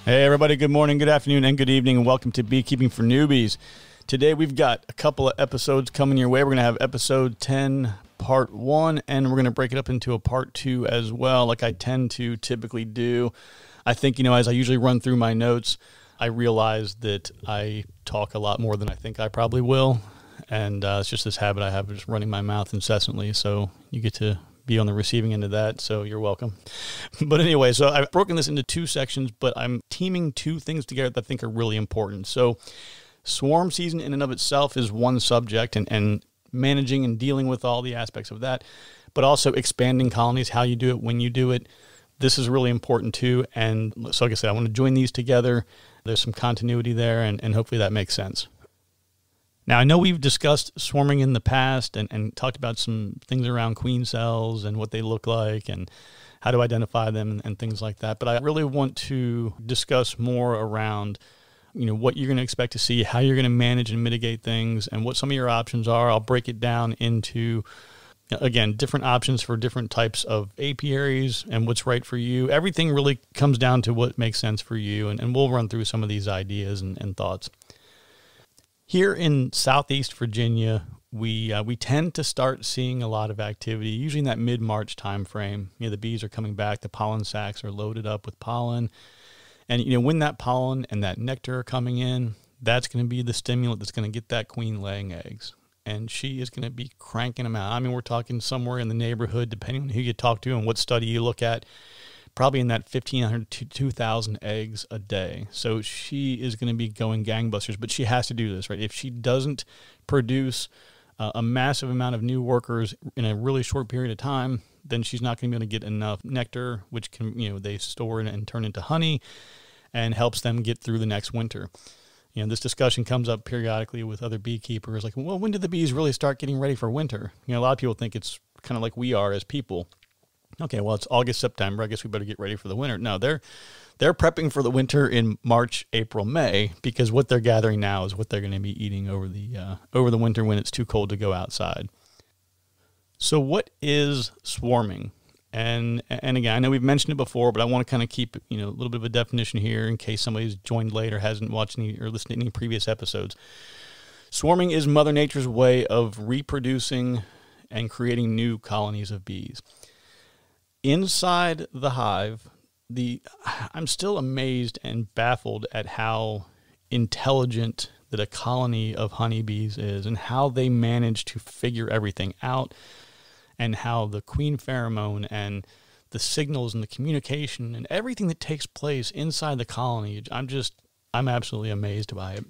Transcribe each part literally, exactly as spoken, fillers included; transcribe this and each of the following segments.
Hey everybody, good morning, good afternoon, and good evening, and welcome to Beekeeping for Newbies. Today we've got a couple of episodes coming your way. We're going to have episode ten, part one, and we're going to break it up into a part two as well, like I tend to typically do. I think, you know, as I usually run through my notes, I realize that I talk a lot more than I think I probably will, and uh, it's just this habit I have of just running my mouth incessantly, so you get to be on the receiving end of that, so you're welcome. But anyway, so I've broken this into two sections, but I'm teaming two things together that I think are really important. So swarm season in and of itself is one subject, and, and managing and dealing with all the aspects of that, but also expanding colonies, how you do it, when you do it. This is really important too, and so like I said, I want to join these together. There's some continuity there, and, and hopefully that makes sense. Now, I know we've discussed swarming in the past and, and talked about some things around queen cells and what they look like and how to identify them and, and things like that. But I really want to discuss more around, you know, what you're going to expect to see, how you're going to manage and mitigate things, and what some of your options are. I'll break it down into, again, different options for different types of apiaries and what's right for you. Everything really comes down to what makes sense for you, and, and we'll run through some of these ideas and, and thoughts. Here in Southeast Virginia, we uh, we tend to start seeing a lot of activity, usually in that mid-March time frame. You know, the bees are coming back, the pollen sacs are loaded up with pollen. And, you know, when that pollen and that nectar are coming in, that's going to be the stimulant that's going to get that queen laying eggs. And she is going to be cranking them out. I mean, we're talking somewhere in the neighborhood, depending on who you talk to and what study you look at, probably in that fifteen hundred to two thousand eggs a day. So she is going to be going gangbusters, but she has to do this, right? If she doesn't produce uh, a massive amount of new workers in a really short period of time, then she's not going to be able to get enough nectar, which can, you know, they store and turn into honey and helps them get through the next winter. You know, this discussion comes up periodically with other beekeepers, like, well, when do the bees really start getting ready for winter? You know, a lot of people think it's kind of like we are as people. Okay, well, it's August, September. I guess we better get ready for the winter. No, they're they're prepping for the winter in March, April, May, because what they're gathering now is what they're going to be eating over the uh, over the winter when it's too cold to go outside. So, what is swarming? And and again, I know we've mentioned it before, but I want to kind of keep, you know, a little bit of a definition here in case somebody's joined late or hasn't watched any or listened to any previous episodes. Swarming is Mother Nature's way of reproducing and creating new colonies of bees. Inside the hive, the I'm still amazed and baffled at how intelligent that a colony of honeybees is and how they manage to figure everything out, and how the queen pheromone and the signals and the communication and everything that takes place inside the colony, I'm just, I'm absolutely amazed by it.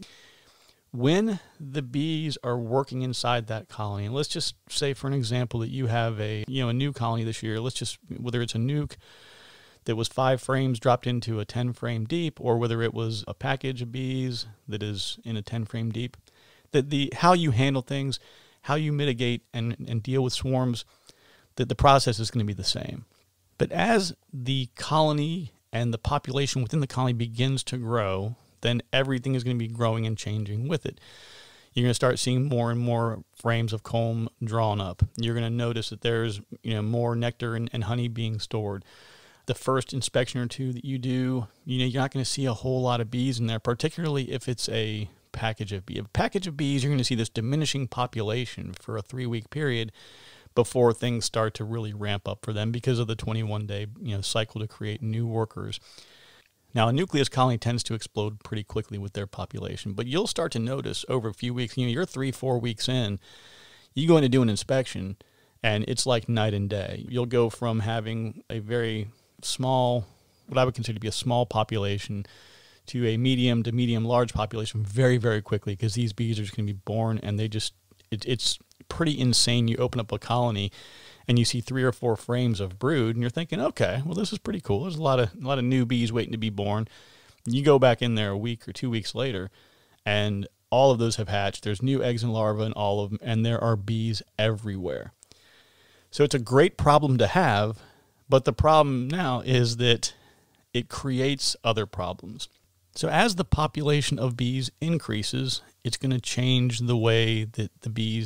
When the bees are working inside that colony, and let's just say, for an example, that you have a, you know, a new colony this year, let's just, whether it's a nuke that was five frames dropped into a ten frame deep, or whether it was a package of bees that is in a ten frame deep, that the, how you handle things, how you mitigate and, and deal with swarms, that the process is going to be the same. But as the colony and the population within the colony begins to grow, then everything is going to be growing and changing with it. You're going to start seeing more and more frames of comb drawn up. You're going to notice that there's, you know, more nectar and, and honey being stored. The first inspection or two that you do, you know, you're not going to see a whole lot of bees in there, particularly if it's a package of bees. A package of bees, you're going to see this diminishing population for a three-week period before things start to really ramp up for them because of the twenty-one day, you know, cycle to create new workers. Now, a nucleus colony tends to explode pretty quickly with their population, but you'll start to notice over a few weeks, you know, you're three, four weeks in, you go in to do an inspection, and it's like night and day. You'll go from having a very small, what I would consider to be a small population, to a medium to medium-large population very, very quickly, because these bees are just going to be born, and they just, it, it's pretty insane. You open up a colony, and you see three or four frames of brood, and you're thinking, okay, well, this is pretty cool. There's a lot of a lot of new bees waiting to be born. You go back in there a week or two weeks later, and all of those have hatched. There's new eggs and larvae in all of them, and there are bees everywhere. So it's a great problem to have, but the problem now is that it creates other problems. So as the population of bees increases, it's going to change the way that the bees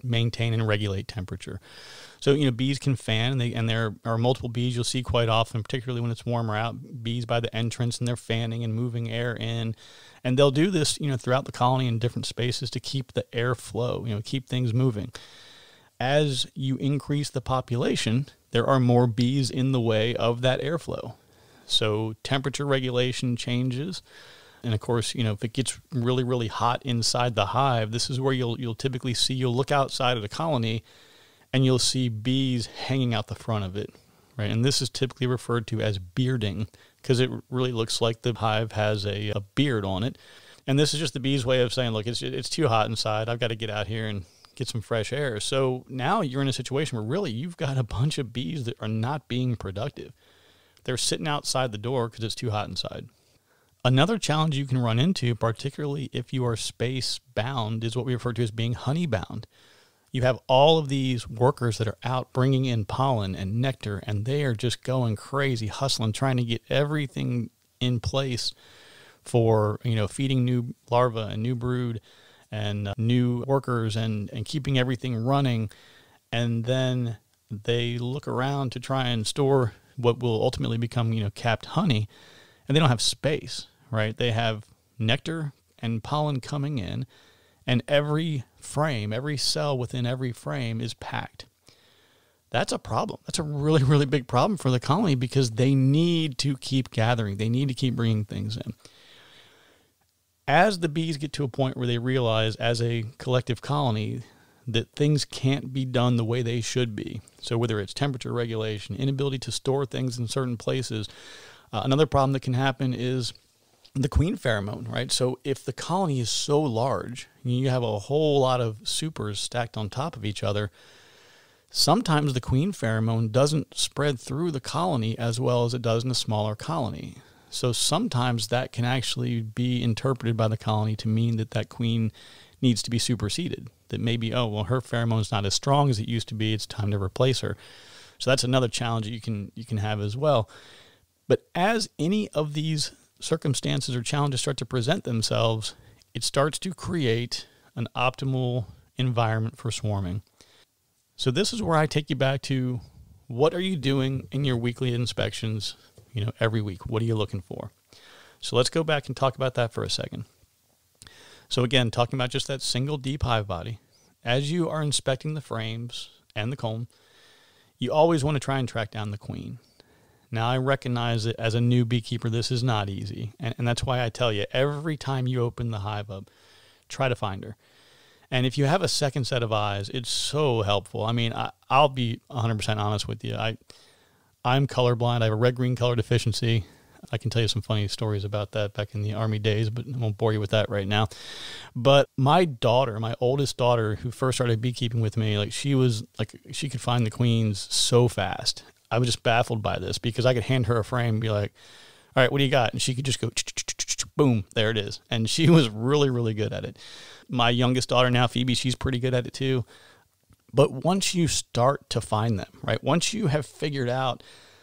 maintain and regulate temperature. So, you know, bees can fan, and, they, and there are multiple bees you'll see quite often, particularly when it's warmer out, bees by the entrance, and they're fanning and moving air in. And they'll do this, you know, throughout the colony in different spaces to keep the air flow, you know, keep things moving. As you increase the population, there are more bees in the way of that airflow. So temperature regulation changes. And of course, you know, if it gets really, really hot inside the hive, this is where you'll you'll typically see, you'll look outside of the colony and you'll see bees hanging out the front of it, right? And this is typically referred to as bearding, because it really looks like the hive has a, a beard on it. And this is just the bees' way of saying, look, it's it's too hot inside. I've got to get out here and get some fresh air. So now you're in a situation where really you've got a bunch of bees that are not being productive. They're sitting outside the door because it's too hot inside. Another challenge you can run into, particularly if you are space bound, is what we refer to as being honey bound. You have all of these workers that are out bringing in pollen and nectar, and they are just going crazy, hustling, trying to get everything in place for, you know, feeding new larvae and new brood and uh, new workers, and, and keeping everything running. And then they look around to try and store what will ultimately become, you know, capped honey, and they don't have space, right? They have nectar and pollen coming in, and every frame, every cell within every frame is packed. That's a problem. That's a really, really big problem for the colony, because they need to keep gathering. They need to keep bringing things in. As the bees get to a point where they realize, as a collective colony, that things can't be done the way they should be, so whether it's temperature regulation, inability to store things in certain places, uh, another problem that can happen is the queen pheromone, right? So if the colony is so large, you have a whole lot of supers stacked on top of each other, sometimes the queen pheromone doesn't spread through the colony as well as it does in a smaller colony. So sometimes that can actually be interpreted by the colony to mean that that queen needs to be superseded. That maybe, oh, well, her pheromone's not as strong as it used to be. It's time to replace her. So that's another challenge that you can you can have as well. But as any of these circumstances or challenges start to present themselves, it starts to create an optimal environment for swarming. So this is where I take you back to, what are you doing in your weekly inspections, you know, every week? What are you looking for? So let's go back and talk about that for a second. So again, talking about just that single deep hive body, as you are inspecting the frames and the comb, you always want to try and track down the queen. Now, I recognize that as a new beekeeper, this is not easy. And, and that's why I tell you, every time you open the hive up, try to find her. And if you have a second set of eyes, it's so helpful. I mean, I, I'll be one hundred percent honest with you. I, I'm colorblind. I have a red-green color deficiency. I can tell you some funny stories about that back in the Army days, but I won't bore you with that right now. But my daughter, my oldest daughter, who first started beekeeping with me, like she was like, she could find the queens so fast. I was just baffled by this, because I could hand her a frame and be like, all right, what do you got? And she could just go, boom, there it is. And she was really, really good at it. My youngest daughter now, Phoebe, she's pretty good at it too. But once you start to find them, right, once you have figured out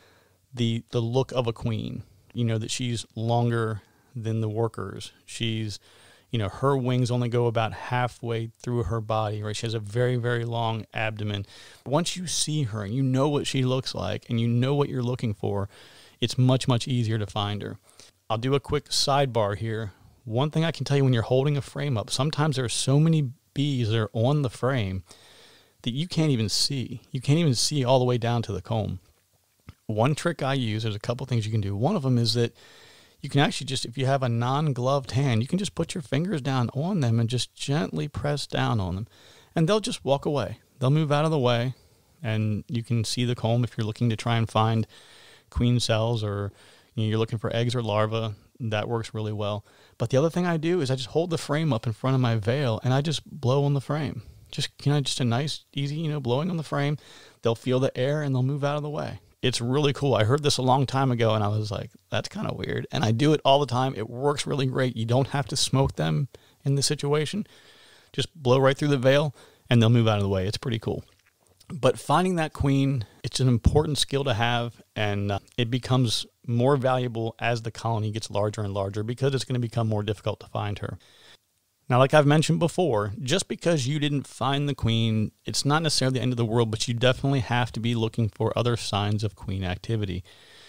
the the look of a queen, you know, that she's longer than the workers. She's, you know, her wings only go about halfway through her body, right? She has a very, very long abdomen. Once you see her and you know what she looks like and you know what you're looking for, it's much, much easier to find her. I'll do a quick sidebar here. One thing I can tell you, when you're holding a frame up, sometimes there are so many bees that are on the frame that you can't even see. You can't even see all the way down to the comb. One trick I use, there's a couple things you can do. One of them is that you can actually just, if you have a non-gloved hand, you can just put your fingers down on them and just gently press down on them, and they'll just walk away. They'll move out of the way, and you can see the comb if you're looking to try and find queen cells, or you know, you're looking for eggs or larvae. That works really well. But the other thing I do is I just hold the frame up in front of my veil, and I just blow on the frame. Just, you know, just a nice, easy, you know, blowing on the frame. They'll feel the air, and they'll move out of the way. It's really cool. I heard this a long time ago, and I was like, that's kind of weird. And I do it all the time. It works really great. You don't have to smoke them in the situation. Just blow right through the veil, and they'll move out of the way. It's pretty cool. But finding that queen, it's an important skill to have, and uh, it becomes more valuable as the colony gets larger and larger, because it's going to become more difficult to find her. Now, like I've mentioned before, just because you didn't find the queen, it's not necessarily the end of the world, but you definitely have to be looking for other signs of queen activity.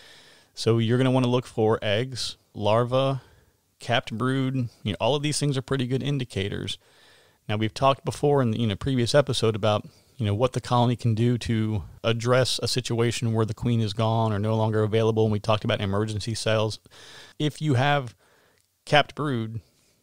So you're going to want to look for eggs, larvae, capped brood. You know, all of these things are pretty good indicators. Now, we've talked before in the you know, previous episode about you know what the colony can do to address a situation where the queen is gone or no longer available, and we talked about emergency cells. If you have capped brood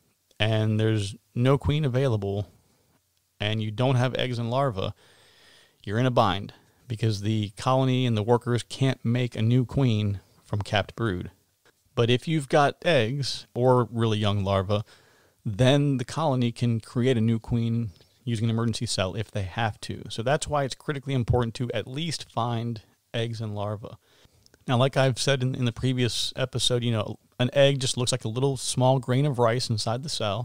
and there's no queen available and you don't have eggs and larvae, you're in a bind because the colony and the workers can't make a new queen from capped brood. But if you've got eggs or really young larvae, then the colony can create a new queen using an emergency cell if they have to. So that's why it's critically important to at least find eggs and larvae. Now, like I've said in, in the previous episode, you know, an egg just looks like a little small grain of rice inside the cell.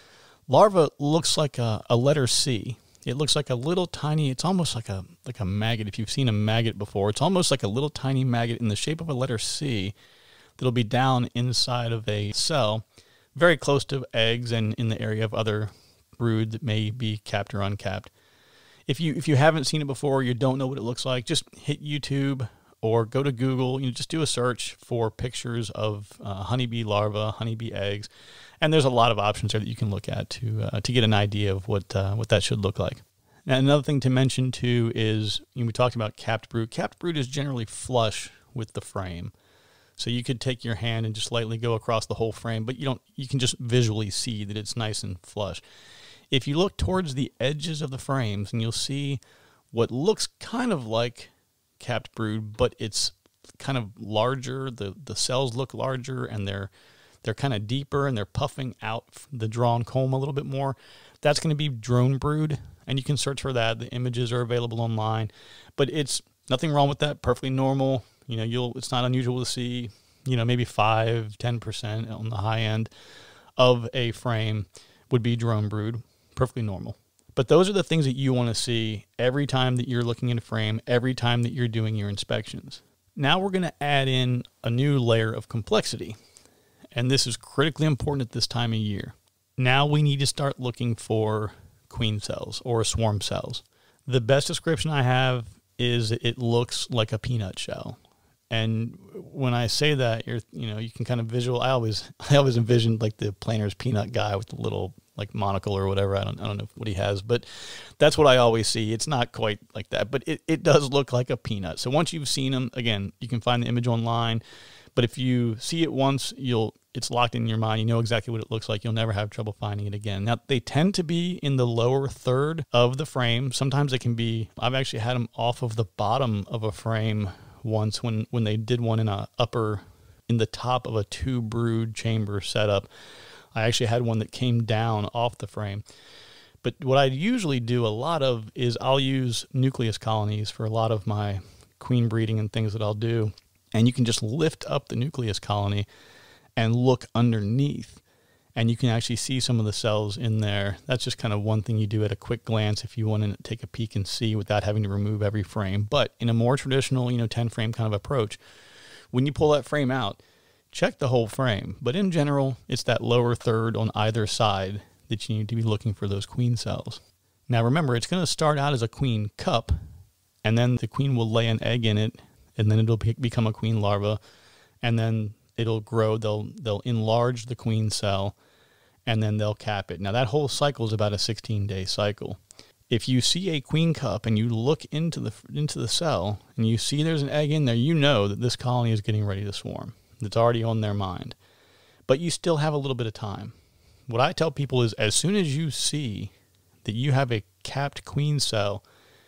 Larva looks like a, a letter C. It looks like a little tiny, it's almost like a like a maggot. If you've seen a maggot before, it's almost like a little tiny maggot in the shape of a letter C that'll be down inside of a cell, very close to eggs and in the area of other brood that may be capped or uncapped. If you if you haven't seen it before, you don't know what it looks like, just hit YouTube or go to Google. You know, just do a search for pictures of uh, honeybee larvae, honeybee eggs, and there's a lot of options there that you can look at to uh, to get an idea of what uh, what that should look like. Now, another thing to mention too is, you know, we talked about capped brood. Capped brood is generally flush with the frame, so you could take your hand and just lightly go across the whole frame, but you don't. You can just visually see that it's nice and flush. If you look towards the edges of the frames, and you'll see what looks kind of like capped brood, but it's kind of larger. The the cells look larger, and they're they're kind of deeper, and they're puffing out the drawn comb a little bit more. That's going to be drone brood, and you can search for that. The images are available online, but it's nothing wrong with that. Perfectly normal. You know, you'll it's not unusual to see, you know, maybe five, ten percent on the high end of a frame would be drone brood. Perfectly normal. But those are the things that you want to see every time that you're looking at a frame, every time that you're doing your inspections. Now we're going to add in a new layer of complexity, and this is critically important at this time of year. Now we need to start looking for queen cells or swarm cells. The best description I have is it looks like a peanut shell. And when I say that, you're, you know, you can kind of visual. I always, I always envisioned like the Planner's peanut guy with the little like monocle or whatever. I don't, I don't know what he has, but that's what I always see. It's not quite like that, but it, it does look like a peanut. So once you've seen them, again, you can find the image online. But if you see it once, you'll, it's locked in your mind. You know exactly what it looks like. You'll never have trouble finding it again. Now, they tend to be in the lower third of the frame. Sometimes they can be, I've actually had them off of the bottom of a frame once when, when they did one in a upper, in the top of a two brood chamber setup. I actually had one that came down off the frame. But what I usually do a lot of is I'll use nucleus colonies for a lot of my queen breeding and things that I'll do. And you can just lift up the nucleus colony and look underneath, and you can actually see some of the cells in there. That's just kind of one thing you do at a quick glance if you want to take a peek and see without having to remove every frame. But in a more traditional, you know, ten frame kind of approach, when you pull that frame out, check the whole frame. But in general, it's that lower third on either side that you need to be looking for those queen cells. Now remember, it's going to start out as a queen cup, and then the queen will lay an egg in it, and then it'll be, become a queen larva, and then it'll grow. They'll they'll enlarge the queen cell, and then they'll cap it. Now that whole cycle is about a sixteen day cycle. If you see a queen cup and you look into the into the cell and you see there's an egg in there, you know that this colony is getting ready to swarm. It's already on their mind, but you still have a little bit of time. What I tell people is, as soon as you see that you have a capped queen cell,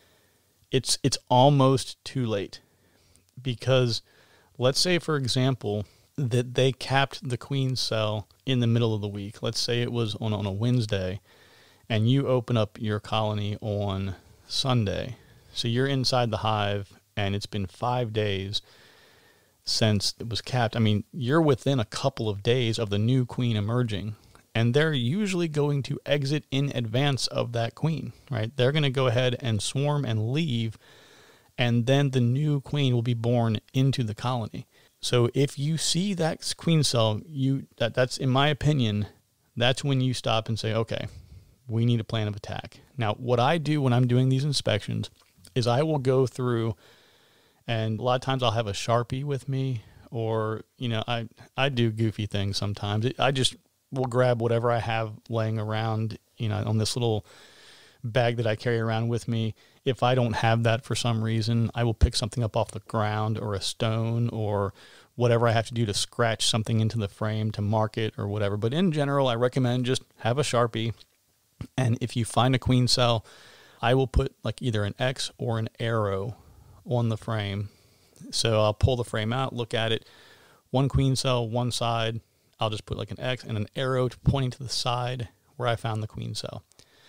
it's it's almost too late. Because let's say, for example, that they capped the queen cell in the middle of the week. Let's say it was on, on a Wednesday, and you open up your colony on Sunday. So you're inside the hive, and it's been five days since it was capped. I mean, you're within a couple of days of the new queen emerging, and they're usually going to exit in advance of that queen, right? They're going to go ahead and swarm and leave, and then the new queen will be born into the colony. So if you see that queen cell, you that that's, in my opinion, that's when you stop and say, okay, we need a plan of attack. Now, what I do when I'm doing these inspections is I will go through, and a lot of times I'll have a Sharpie with me, or, you know, I, I do goofy things sometimes. I just will grab whatever I have laying around, you know, on this little bag that I carry around with me. If I don't have that for some reason, I will pick something up off the ground or a stone or whatever I have to do to scratch something into the frame to mark it or whatever. But in general, I recommend just have a Sharpie. And if you find a queen cell, I will put like either an X or an arrow on the frame. So I'll pull the frame out, look at it, one queen cell, one side. I'll just put like an X and an arrow pointing to the side where I found the queen cell.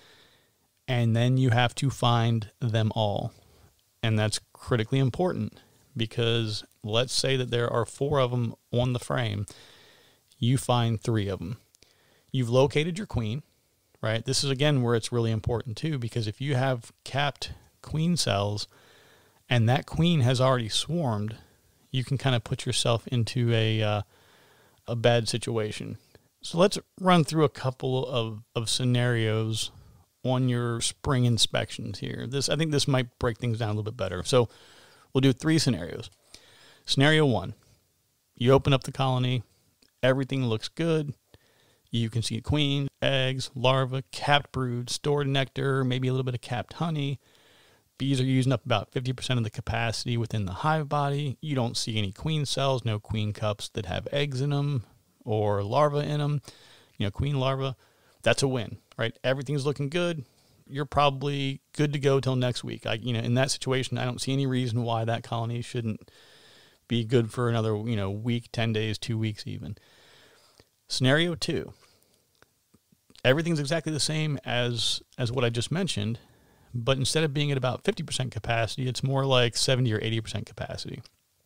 And then you have to find them all. And that's critically important, because let's say that there are four of them on the frame. You find three of them. You've located your queen, right? This is, again, where it's really important too, because if you have capped queen cells and that queen has already swarmed, you can kind of put yourself into a, uh, a bad situation. So let's run through a couple of, of scenarios on your spring inspections here. This, I think this might break things down a little bit better. So we'll do three scenarios. Scenario one, you open up the colony, everything looks good. You can see queen, eggs, larvae, capped brood, stored nectar, maybe a little bit of capped honey. Bees are using up about fifty percent of the capacity within the hive body. You don't see any queen cells, no queen cups that have eggs in them or larvae in them, you know, queen larvae. That's a win, right? Everything's looking good. You're probably good to go till next week. I, you know, in that situation, I don't see any reason why that colony shouldn't be good for another, you know, week, ten days, two weeks even. Scenario two, everything's exactly the same as, as what I just mentioned, but instead of being at about fifty percent capacity, it's more like seventy or eighty percent capacity.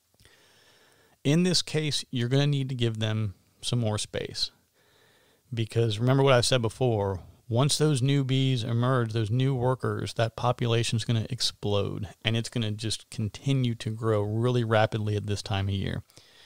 In this case, you're going to need to give them some more space, because remember what I said before, once those new bees emerge, those new workers, that population is going to explode, and it's going to just continue to grow really rapidly at this time of year.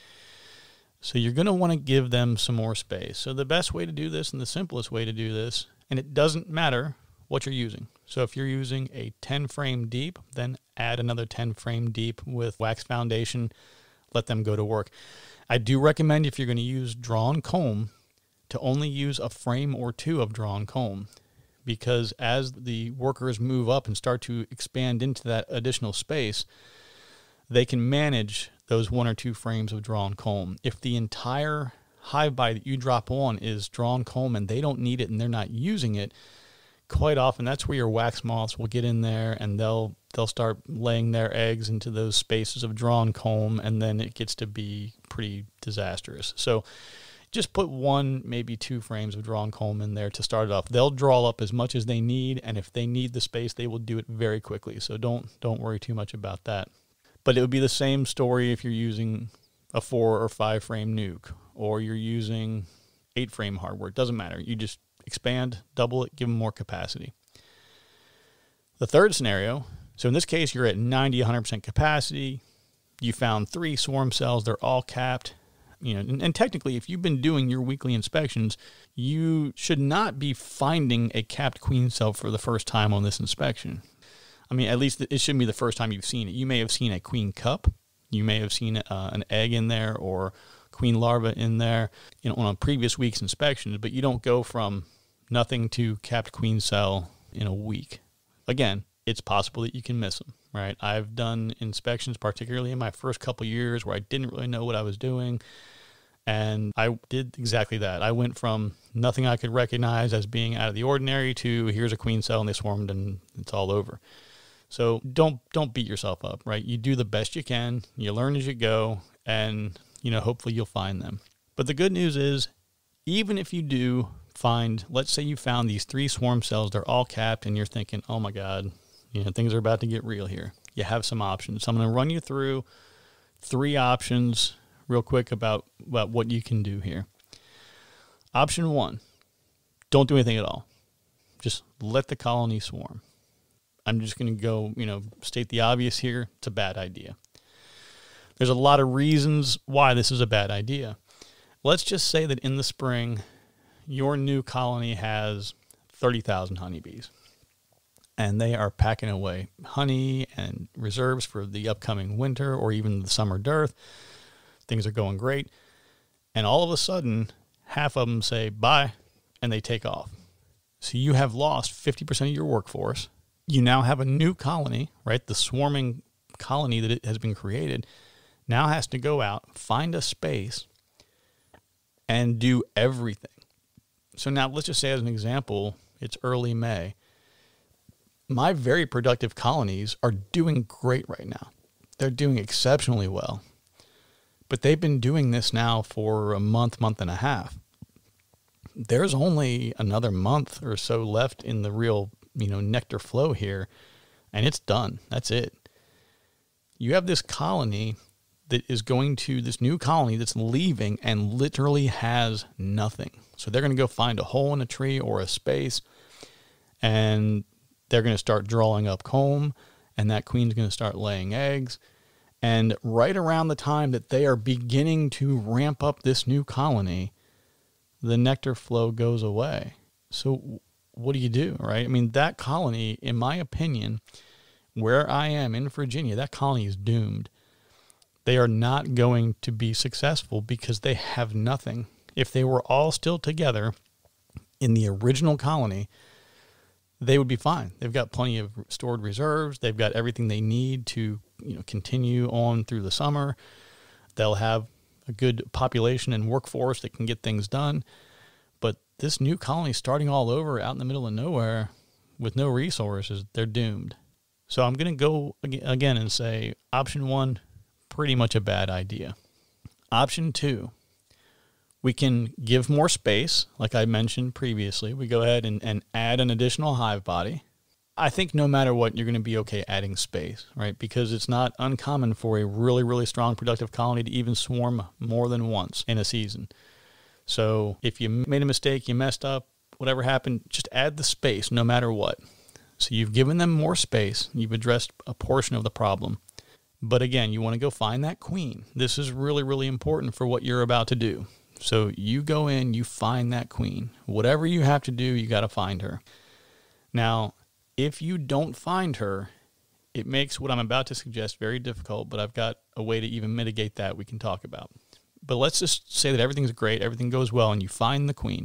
So you're going to want to give them some more space. So the best way to do this, and the simplest way to do this, and it doesn't matter what you're using. So if you're using a ten frame deep, then add another ten frame deep with wax foundation, let them go to work. I do recommend, if you're going to use drawn comb, to only use a frame or two of drawn comb, because as the workers move up and start to expand into that additional space, they can manage those one or two frames of drawn comb. If the entire hive body that you drop on is drawn comb and they don't need it and they're not using it, quite often that's where your wax moths will get in there and they'll they'll start laying their eggs into those spaces of drawn comb, and then it gets to be pretty disastrous. So just put one, maybe two frames of drawn comb in there to start it off. They'll draw up as much as they need, and if they need the space, they will do it very quickly. So don't don't worry too much about that. But it would be the same story if you're using a four or five frame nuke, or you're using eight frame hardware. It doesn't matter. You just expand, double it, give them more capacity. The third scenario, so in this case, you're at ninety, one hundred percent capacity. You found three swarm cells. They're all capped. You know, and, and technically, if you've been doing your weekly inspections, you should not be finding a capped queen cell for the first time on this inspection. I mean, at least it shouldn't be the first time you've seen it. You may have seen a queen cup. You may have seen uh, an egg in there or queen larva in there, you know, on a previous week's inspections, but you don't go from nothing to capped queen cell in a week. Again, it's possible that you can miss them, right? I've done inspections, particularly in my first couple years, where I didn't really know what I was doing. And I did exactly that. I went from nothing I could recognize as being out of the ordinary to here's a queen cell and they swarmed and it's all over. So don't don't beat yourself up, right? You do the best you can. You learn as you go, and you know, hopefully you'll find them. But the good news is, even if you do find, let's say you found these three swarm cells, they're all capped, and you're thinking, oh my God, you know, things are about to get real here. You have some options. So I'm going to run you through three options real quick about, about what you can do here. Option one, don't do anything at all. Just let the colony swarm. I'm just going to go, you know, state the obvious here. It's a bad idea. There's a lot of reasons why this is a bad idea. Let's just say that in the spring, your new colony has thirty thousand honeybees, and they are packing away honey and reserves for the upcoming winter or even the summer dearth. Things are going great. And all of a sudden, half of them say bye, and they take off. So you have lost fifty percent of your workforce. You now have a new colony, right? The swarming colony that it has been created now has to go out, find a space, and do everything. So now let's just say as an example, it's early May. My very productive colonies are doing great right now. They're doing exceptionally well. But they've been doing this now for a month, month and a half. There's only another month or so left in the real, you know, nectar flow here, and it's done. That's it. You have this colony that is going to, this new colony that's leaving and literally has nothing. So they're going to go find a hole in a tree or a space, and they're going to start drawing up comb, and that queen's going to start laying eggs. And right around the time that they are beginning to ramp up this new colony, the nectar flow goes away. So what do you do, right? I mean, that colony, in my opinion, where I am in Virginia, that colony is doomed. They are not going to be successful because they have nothing. If they were all still together in the original colony, they would be fine. They've got plenty of stored reserves. They've got everything they need to, you know, continue on through the summer. They'll have a good population and workforce that can get things done. But this new colony starting all over out in the middle of nowhere with no resources, they're doomed. So I'm going to go again and say option one, pretty much a bad idea. Option two, we can give more space, like I mentioned previously. We go ahead and, and add an additional hive body. I think no matter what, you're going to be okay adding space, right? Because it's not uncommon for a really, really strong productive colony to even swarm more than once in a season. So if you made a mistake, you messed up, whatever happened, just add the space no matter what. So you've given them more space. You've addressed a portion of the problem. But again, you want to go find that queen. This is really, really important for what you're about to do. So you go in, you find that queen. Whatever you have to do, you got to find her. Now, if you don't find her, it makes what I'm about to suggest very difficult, but I've got a way to even mitigate that we can talk about. But let's just say that everything's great, everything goes well, and you find the queen.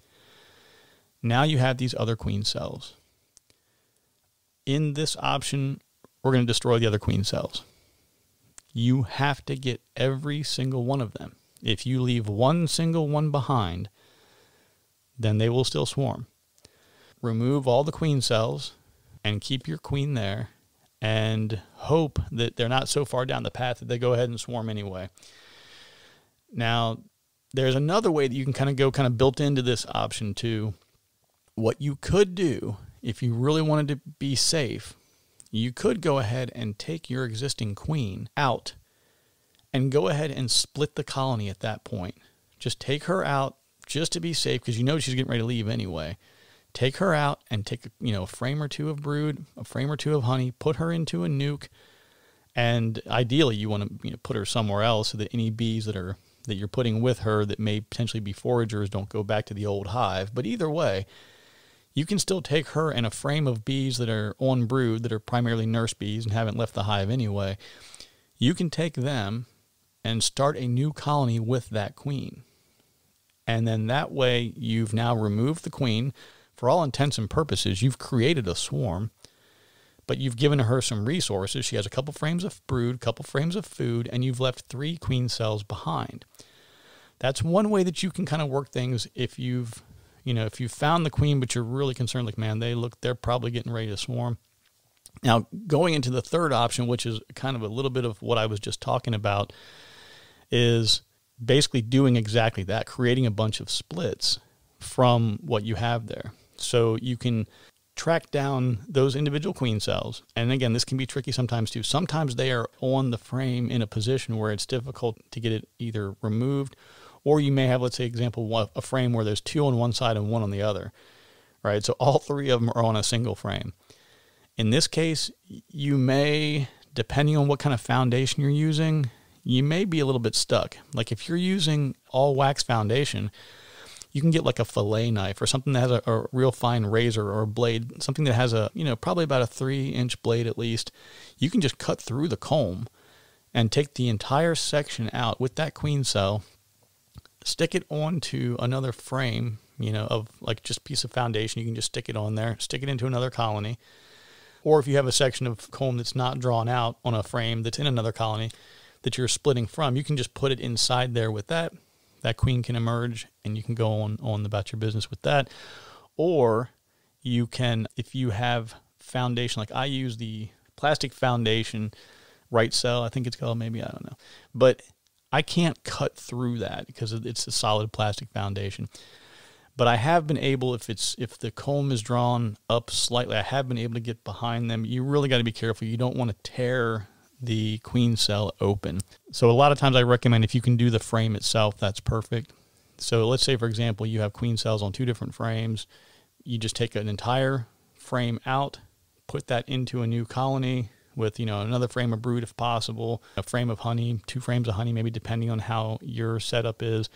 Now you have these other queen cells. In this option, we're going to destroy the other queen cells. You have to get every single one of them. If you leave one single one behind, then they will still swarm. Remove all the queen cells and keep your queen there and hope that they're not so far down the path that they go ahead and swarm anyway. Now, there's another way that you can kind of go kind of built into this option too. What you could do if you really wanted to be safe, you could go ahead and take your existing queen out and go ahead and split the colony at that point. Just take her out just to be safe because you know she's getting ready to leave anyway. Take her out and take, you know, a frame or two of brood, a frame or two of honey, put her into a nuke, and ideally you want to, you know, put her somewhere else so that any bees that are that you're putting with her that may potentially be foragers don't go back to the old hive. But either way, you can still take her and a frame of bees that are on brood, that are primarily nurse bees and haven't left the hive anyway. You can take them and start a new colony with that queen. And then that way you've now removed the queen. For all intents and purposes, you've created a swarm, but you've given her some resources. She has a couple frames of brood, a couple frames of food, and you've left three queen cells behind. That's one way that you can kind of work things if you've, you know, if you've found the queen, but you're really concerned, like, man, they look, they're probably getting ready to swarm. Now, going into the third option, which is kind of a little bit of what I was just talking about, is basically doing exactly that, creating a bunch of splits from what you have there. So you can track down those individual queen cells. And again, this can be tricky sometimes too. Sometimes they are on the frame in a position where it's difficult to get it either removed, or you may have, let's say, example, a frame where there's two on one side and one on the other, right? So all three of them are on a single frame. In this case, you may, depending on what kind of foundation you're using, you may be a little bit stuck. Like if you're using all wax foundation, you can get like a fillet knife or something that has a, a real fine razor or a blade, something that has a, you know, probably about a three inch blade at least. You can just cut through the comb and take the entire section out with that queen cell, stick it onto another frame, you know, of like just a piece of foundation. You can just stick it on there, stick it into another colony. Or if you have a section of comb that's not drawn out on a frame that's in another colony that you're splitting from, you can just put it inside there with that. That queen can emerge and you can go on, on about your business with that. Or you can, if you have foundation, like I use the plastic foundation right cell, I think it's called, maybe, I don't know. But I can't cut through that because it's a solid plastic foundation. But I have been able, if it's if the comb is drawn up slightly, I have been able to get behind them. You really got to be careful. You don't want to tear the queen cell open. So a lot of times I recommend if you can do the frame itself, that's perfect. So let's say, for example, you have queen cells on two different frames. You just take an entire frame out, put that into a new colony with, you know, another frame of brood if possible, a frame of honey, two frames of honey, maybe depending on how your setup is.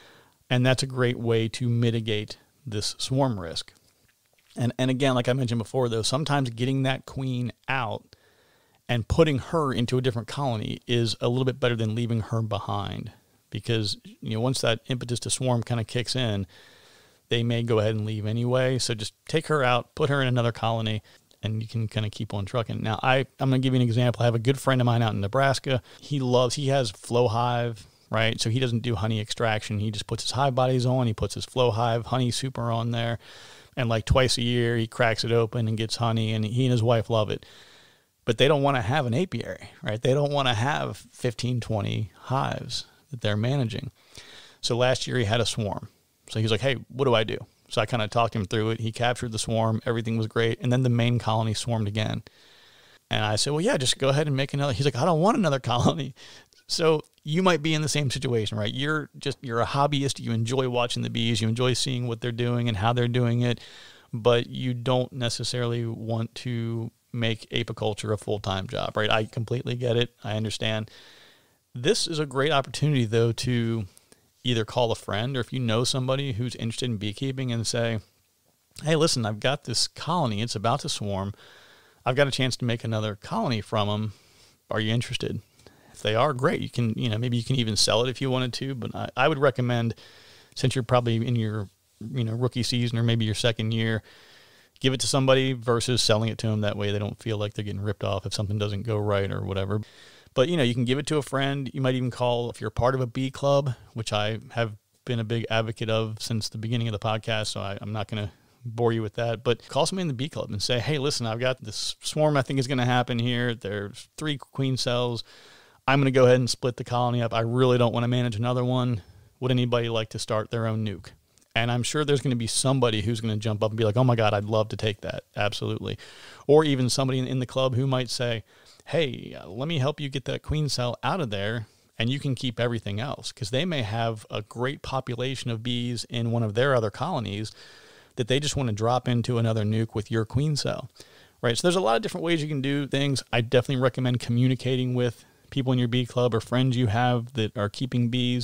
And that's a great way to mitigate this swarm risk. And and again, like I mentioned before, though, sometimes getting that queen out and putting her into a different colony is a little bit better than leaving her behind, because, you know, once that impetus to swarm kind of kicks in, they may go ahead and leave anyway. So just take her out, put her in another colony, and you can kind of keep on trucking. Now, I, I'm going to give you an example. I have a good friend of mine out in Nebraska. He loves, he has flow hive, right? So he doesn't do honey extraction. He just puts his hive bodies on. He puts his flow hive honey super on there. And like twice a year, he cracks it open and gets honey, and he and his wife love it. But they don't want to have an apiary, right? They don't want to have fifteen, twenty hives that they're managing. So last year he had a swarm. So he's like, hey, what do I do? So I kind of talked him through it. He captured the swarm. Everything was great. And then the main colony swarmed again. And I said, well, yeah, just go ahead and make another. He's like, I don't want another colony. So you might be in the same situation, right? You're just, you're a hobbyist. You enjoy watching the bees. You enjoy seeing what they're doing and how they're doing it. But you don't necessarily want to make apiculture a full-time job, right? I completely get it. I understand. This is a great opportunity, though, to either call a friend, or if you know somebody who's interested in beekeeping, and say, hey, listen, I've got this colony. It's about to swarm. I've got a chance to make another colony from them. Are you interested? If they are, great. You can, you know, maybe you can even sell it if you wanted to, but I, I would recommend, since you're probably in your, you know, rookie season or maybe your second year, give it to somebody versus selling it to them. That way they don't feel like they're getting ripped off if something doesn't go right or whatever. But, you know, you can give it to a friend. You might even call, if you're part of a bee club, which I have been a big advocate of since the beginning of the podcast, so I, I'm not going to bore you with that. But call somebody in the bee club and say, hey, listen, I've got this swarm I think is going to happen here. There's three queen cells. I'm going to go ahead and split the colony up. I really don't want to manage another one. Would anybody like to start their own nuke? And I'm sure there's going to be somebody who's going to jump up and be like, oh my God, I'd love to take that. Absolutely. Or even somebody in the club who might say, hey, let me help you get that queen cell out of there, and you can keep everything else. Because they may have a great population of bees in one of their other colonies that they just want to drop into another nuke with your queen cell, right? So there's a lot of different ways you can do things. I definitely recommend communicating with people in your bee club or friends you have that are keeping bees,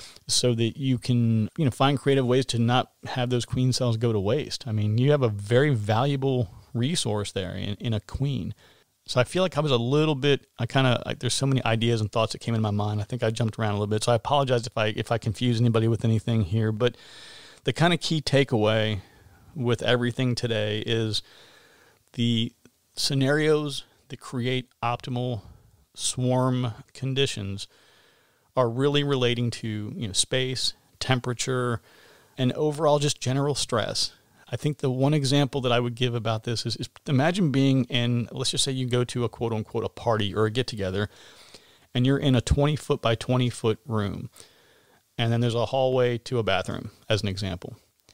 so that you can, you know, find creative ways to not have those queen cells go to waste. I mean, you have a very valuable resource there in, in a queen. So I feel like I was a little bit, I kind of, like, there's so many ideas and thoughts that came in my mind. I think I jumped around a little bit. So I apologize if I, if I confuse anybody with anything here. But the kind of key takeaway with everything today is the scenarios that create optimal swarm conditions are really relating to, you know, space, temperature, and overall just general stress. I think the one example that I would give about this is, is imagine being in, let's just say you go to a quote unquote a party or a get together, and you're in a twenty foot by twenty foot room, and then there's a hallway to a bathroom as an example.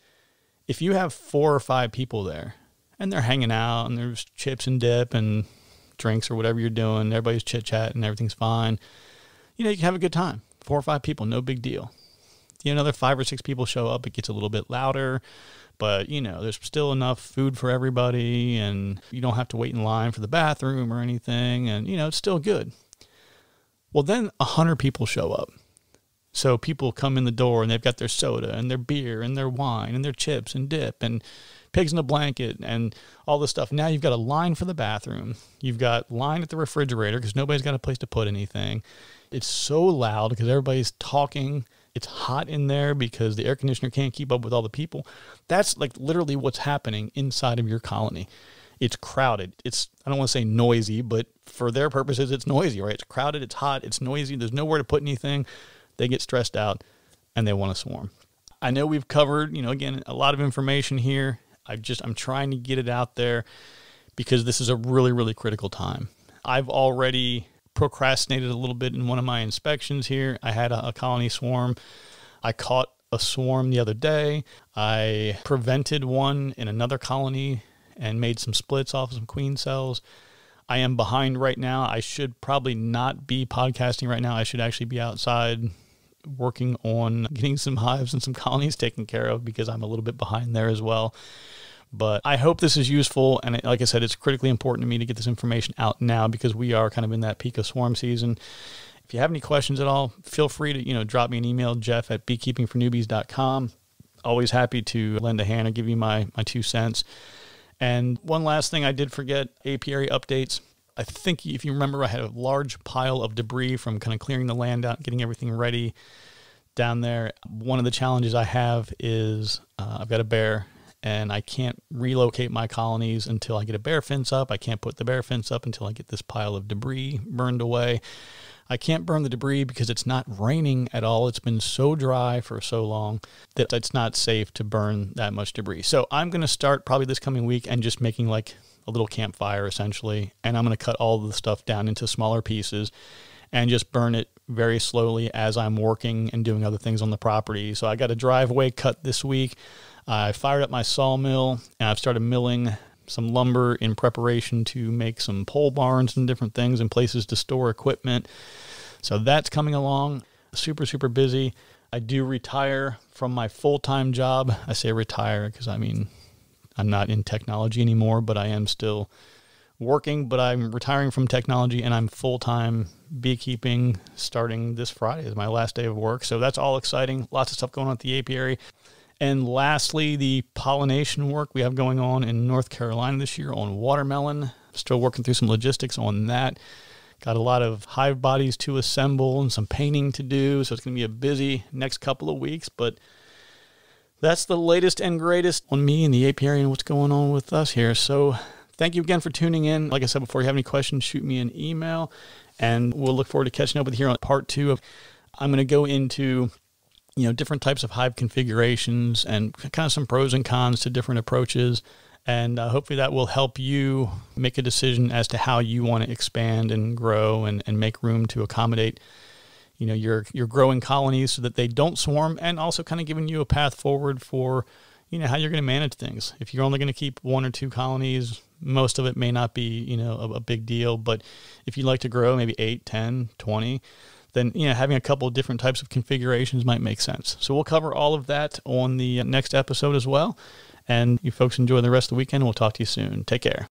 If you have four or five people there and they're hanging out and there's chips and dip and drinks or whatever you're doing, everybody's chit chat and everything's fine, you know, you can have a good time. Four or five people, no big deal. You know, another five or six people show up, it gets a little bit louder, but, you know, there's still enough food for everybody, and you don't have to wait in line for the bathroom or anything, and, you know, it's still good. Well, then a hundred people show up. So people come in the door and they've got their soda and their beer and their wine and their chips and dip and pigs in a blanket and all this stuff. Now you've got a line for the bathroom. You've got line at the refrigerator because nobody's got a place to put anything. It's so loud because everybody's talking. It's hot in there because the air conditioner can't keep up with all the people. That's like literally what's happening inside of your colony. It's crowded. It's, I don't want to say noisy, but for their purposes, it's noisy, right? It's crowded. It's hot. It's noisy. There's nowhere to put anything. They get stressed out and they want to swarm. I know we've covered, you know, again, a lot of information here. I just, I'm trying to get it out there because this is a really, really critical time. I've already procrastinated a little bit in one of my inspections here. I had a, a colony swarm. I caught a swarm the other day. I prevented one in another colony and made some splits off of some queen cells. I am behind right now. I should probably not be podcasting right now. I should actually be outside working on getting some hives and some colonies taken care of because I'm a little bit behind there as well. But I hope this is useful. And like I said, it's critically important to me to get this information out now because we are kind of in that peak of swarm season. If you have any questions at all, feel free to, you know, drop me an email, Jeff at beekeeping for newbees dot com. Always happy to lend a hand or give you my, my two cents. And one last thing I did forget, apiary updates. I think if you remember, I had a large pile of debris from kind of clearing the land out, getting everything ready down there. One of the challenges I have is uh, I've got a bear and I can't relocate my colonies until I get a bear fence up. I can't put the bear fence up until I get this pile of debris burned away. I can't burn the debris because it's not raining at all. It's been so dry for so long that it's not safe to burn that much debris. So I'm going to start probably this coming week and just making like a little campfire essentially. And I'm going to cut all of the stuff down into smaller pieces and just burn it very slowly as I'm working and doing other things on the property. So I got a driveway cut this week. I fired up my sawmill and I've started milling some lumber in preparation to make some pole barns and different things and places to store equipment. So that's coming along. Super, super busy. I do retire from my full-time job. I say retire because, I mean, I'm not in technology anymore, but I am still working, but I'm retiring from technology and I'm full-time beekeeping starting this Friday is my last day of work. So that's all exciting. Lots of stuff going on at the apiary. And lastly, the pollination work we have going on in North Carolina this year on watermelon. Still working through some logistics on that. Got a lot of hive bodies to assemble and some painting to do. So it's going to be a busy next couple of weeks. But that's the latest and greatest on me and the apiary and what's going on with us here. So thank you again for tuning in. Like I said before, if you have any questions, shoot me an email. And we'll look forward to catching up with you here on part two of I'm going to go into you know, different types of hive configurations and kind of some pros and cons to different approaches. And uh, hopefully that will help you make a decision as to how you want to expand and grow and, and make room to accommodate, you know, your, your growing colonies so that they don't swarm, and also kind of giving you a path forward for, you know, how you're going to manage things. If you're only going to keep one or two colonies, most of it may not be, you know, a, a big deal. But if you'd like to grow maybe eight, ten, twenty, then, you know, having a couple of different types of configurations might make sense. So we'll cover all of that on the next episode as well. And you folks enjoy the rest of the weekend. We'll talk to you soon. Take care.